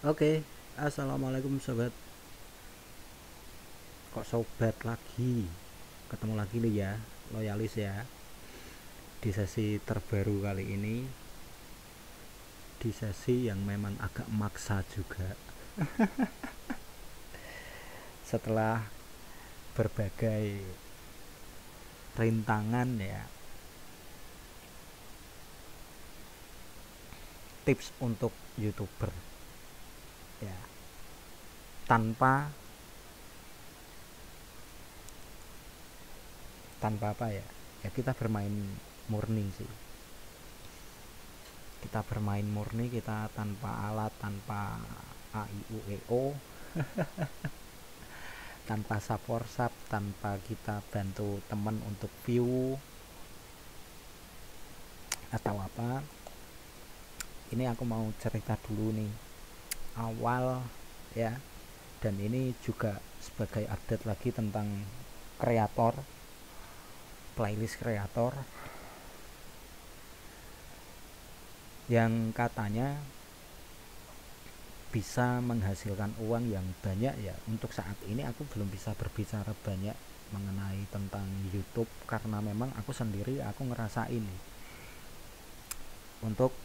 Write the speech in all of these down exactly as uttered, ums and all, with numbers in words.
Oke, assalamualaikum sobat. Kok sobat lagi? Ketemu lagi nih ya, loyalis ya. Di sesi terbaru kali ini, di sesi yang memang agak maksa juga. Setelah berbagai rintangan ya, tips untuk YouTuber ya, tanpa tanpa apa ya? Ya kita bermain murni sih. Kita bermain murni, kita tanpa alat, tanpa A I U E O, tanpa support sub, tanpa kita bantu teman untuk view atau apa. Ini aku mau cerita dulu nih awal ya, dan ini juga sebagai update lagi tentang kreator, playlist kreator yang katanya bisa menghasilkan uang yang banyak ya. Untuk saat ini aku belum bisa berbicara banyak mengenai tentang YouTube karena memang aku sendiri aku ngerasain untuk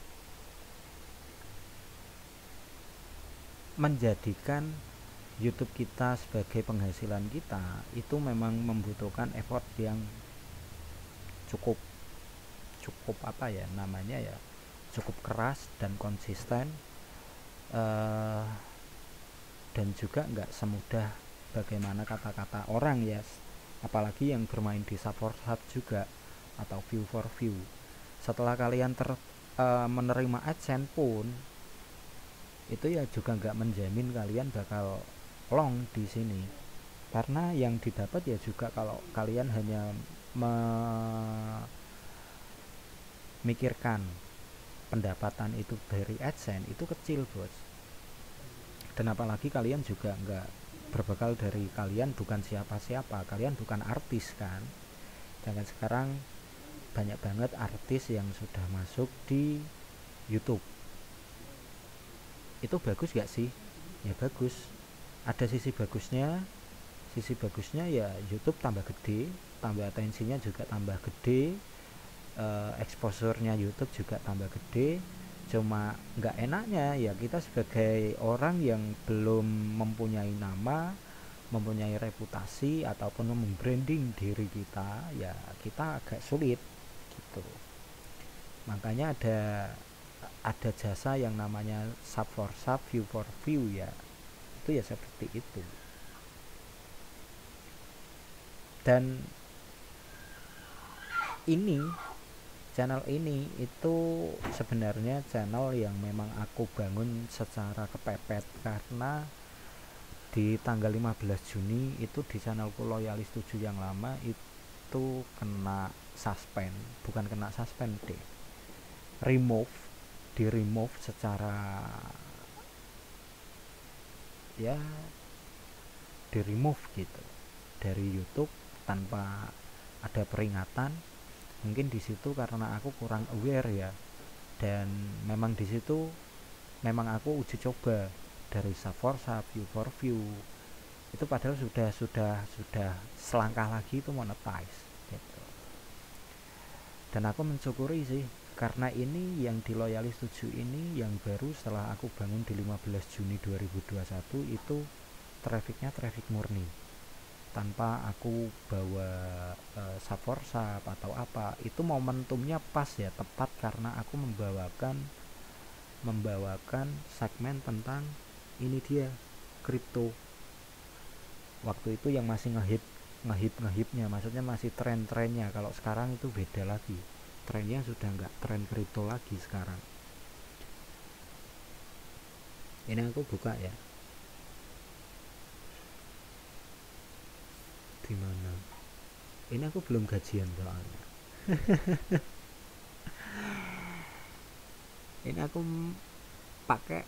menjadikan YouTube kita sebagai penghasilan kita itu memang membutuhkan effort yang cukup cukup apa ya namanya ya, cukup keras dan konsisten, uh, dan juga nggak semudah bagaimana kata-kata orang ya, apalagi yang bermain di support hub juga atau view for view. Setelah kalian ter uh, menerima AdSense pun itu ya juga nggak menjamin kalian bakal long di sini, karena yang didapat ya juga kalau kalian hanya memikirkan pendapatan itu dari AdSense itu kecil bos. Dan apalagi kalian juga nggak berbekal dari kalian bukan siapa-siapa, kalian bukan artis kan. Jangan sekarang banyak banget artis yang sudah masuk di YouTube. Itu bagus gak sih? Ya bagus, ada sisi bagusnya. Sisi bagusnya ya YouTube tambah gede, tambah atensinya juga tambah gede, uh, exposure-nya YouTube juga tambah gede. Cuma nggak enaknya ya kita sebagai orang yang belum mempunyai nama, mempunyai reputasi ataupun membranding diri kita, ya kita agak sulit gitu. Makanya ada ada jasa yang namanya sub for sub, view for view ya. Itu ya seperti itu. Dan ini channel ini itu sebenarnya channel yang memang aku bangun secara kepepet, karena di tanggal lima belas Juni itu di channelku Loyalis tujuh yang lama itu kena suspend, bukan kena suspend deh, remove, di remove secara ya di remove gitu dari YouTube tanpa ada peringatan. Mungkin di situ karena aku kurang aware ya, dan memang di situ memang aku uji coba dari sub for sub, view for view itu, padahal sudah sudah sudah selangkah lagi itu monetize gitu. Dan aku mensyukuri sih, karena ini yang di Loyalis tujuh ini yang baru setelah aku bangun di lima belas Juni dua ribu dua puluh satu itu trafficnya traffic murni, tanpa aku bawa uh, sub for sub atau apa. Itu momentumnya pas ya, tepat karena aku membawakan membawakan segmen tentang ini dia kripto. Waktu itu yang masih ngehit ngehip ngehipnya, maksudnya masih tren-trennya. Kalau sekarang itu beda lagi, trennya sudah nggak tren kripto lagi sekarang. Ini aku buka ya, di mana ini aku belum gajian soalnya. Ini aku pakai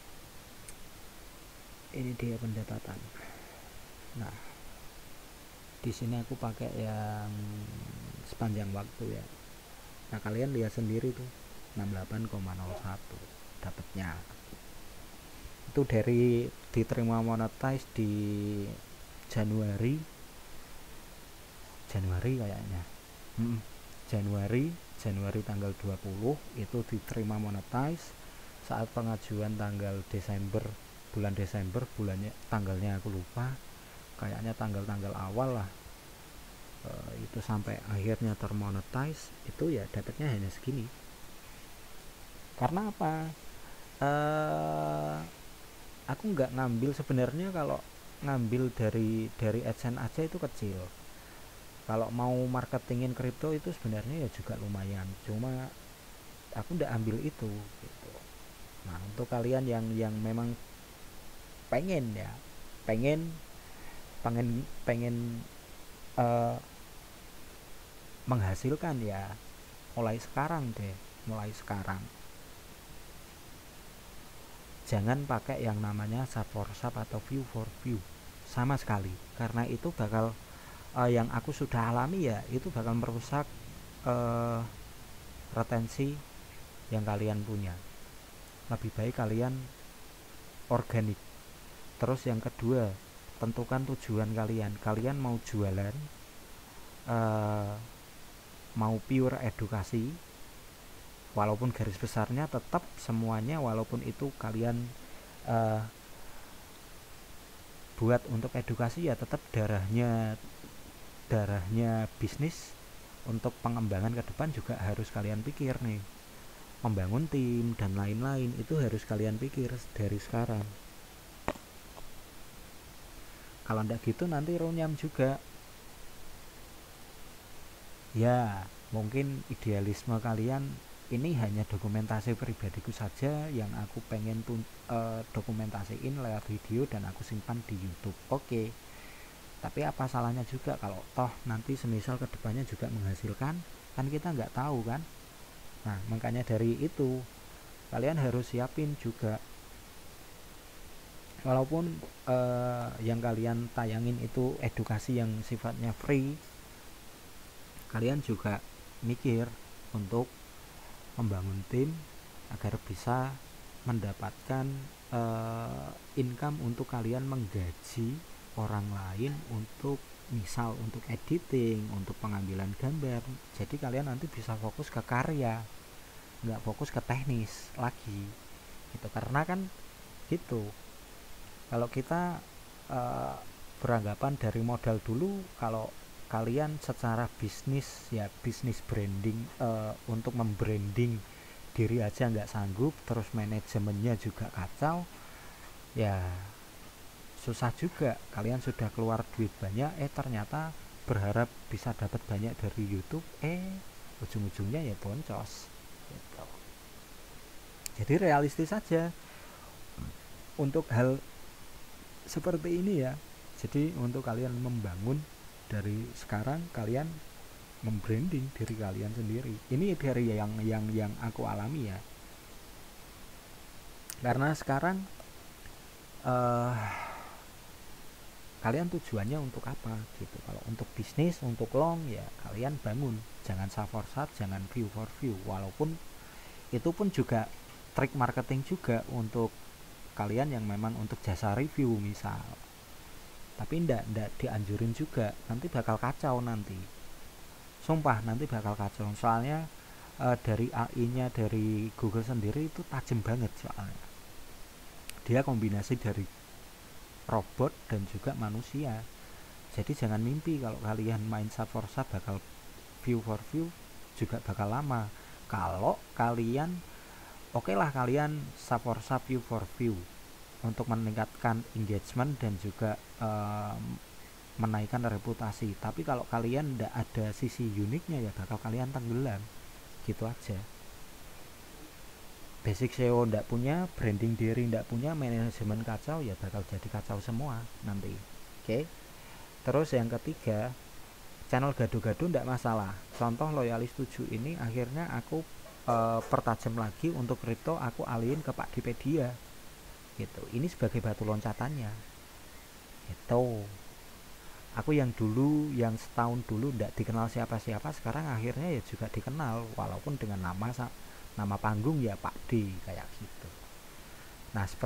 ini dia pendapatan. Nah, di sini aku pakai yang sepanjang waktu ya. Nah, kalian lihat sendiri tuh enam puluh delapan koma nol satu dapatnya. Itu itu dari diterima monetize di Januari Januari kayaknya hmm, Januari Januari tanggal dua puluh itu diterima monetize. Saat pengajuan tanggal Desember, bulan Desember, bulannya tanggalnya aku lupa, kayaknya tanggal-tanggal awal lah, e, itu sampai akhirnya termonetize, itu ya dapatnya hanya segini. Karena apa? E, aku nggak ngambil sebenarnya, kalau ngambil dari dari AdSense aja itu kecil. Kalau mau marketingin kripto itu sebenarnya ya juga lumayan, cuma aku nggak ambil itu gitu. Nah, untuk kalian yang yang memang pengen ya, pengen pengen pengen uh, menghasilkan, ya mulai sekarang deh, mulai sekarang. Jangan pakai yang namanya sub for sub atau view for view sama sekali, karena itu bakal uh, yang aku sudah alami ya, itu bakal merusak uh, retensi yang kalian punya. Lebih baik kalian organik. Terus yang kedua, tentukan tujuan kalian. Kalian mau jualan, uh, mau pure edukasi, walaupun garis besarnya tetap semuanya, walaupun itu kalian uh, buat untuk edukasi, ya tetap darahnya darahnya bisnis. Untuk pengembangan ke depan juga harus kalian pikir nih, membangun tim dan lain-lain itu harus kalian pikir dari sekarang. Kalau ndak gitu nanti runyam juga. Ya mungkin idealisme kalian ini hanya dokumentasi pribadiku saja yang aku pengen tun uh, dokumentasiin lewat video dan aku simpan di YouTube. Oke, tapi apa salahnya juga kalau toh nanti semisal kedepannya juga menghasilkan, kan kita nggak tahu kan. Nah, makanya dari itu kalian harus siapin juga, walaupun uh, yang kalian tayangin itu edukasi yang sifatnya free, kalian juga mikir untuk membangun tim agar bisa mendapatkan uh, income untuk kalian menggaji orang lain untuk misal untuk editing, untuk pengambilan gambar. Jadi kalian nanti bisa fokus ke karya, nggak fokus ke teknis lagi gitu. Karena kan gitu, kalau kita uh, beranggapan dari modal dulu, kalau kalian secara bisnis ya bisnis branding, uh, untuk membranding diri aja nggak sanggup, terus manajemennya juga kacau, ya susah juga. Kalian sudah keluar duit banyak, eh ternyata berharap bisa dapat banyak dari YouTube, eh ujung-ujungnya ya boncos gitu. Jadi realistis saja untuk hal seperti ini ya. Jadi untuk kalian membangun dari sekarang, kalian membranding diri kalian sendiri. Ini dari yang yang yang aku alami ya. Karena sekarang uh, kalian tujuannya untuk apa gitu. Kalau untuk bisnis, untuk long, ya kalian bangun, jangan sub for sub, jangan view for view. Walaupun itu pun juga trik marketing juga untuk kalian yang memang untuk jasa review misal, tapi ndak ndak dianjurin juga, nanti bakal kacau nanti, sumpah nanti bakal kacau. Soalnya e, dari A I nya dari Google sendiri itu tajam banget, soalnya dia kombinasi dari robot dan juga manusia. Jadi jangan mimpi kalau kalian main sub for sub bakal view for view, juga bakal lama. Kalau kalian oke okay lah kalian sub for sub, view for view untuk meningkatkan engagement dan juga um, menaikkan reputasi. Tapi kalau kalian tidak ada sisi uniknya, ya bakal kalian tenggelam gitu aja. Basic S E O tidak punya, branding diri tidak punya, manajemen kacau, ya bakal jadi kacau semua nanti. Oke okay? Terus yang ketiga, channel gaduh-gaduh tidak masalah. Contoh Loyalis tujuh ini akhirnya aku e, pertajam lagi untuk kripto, aku alihin ke Pakdipedia gitu. Ini sebagai batu loncatannya itu. Aku yang dulu, yang setahun dulu tidak dikenal siapa-siapa, sekarang akhirnya ya juga dikenal, walaupun dengan nama nama panggung ya Pak D kayak gitu. Nah,